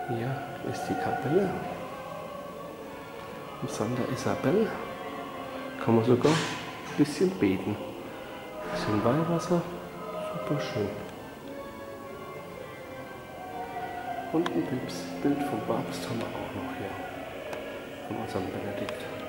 Hier ist die Kapelle. Im Santa Isabel kann man sogar ein bisschen beten. Ein bisschen Weihwasser, super schön. Und ein Bild vom Papst haben wir auch noch hier, von unserem Benedikt.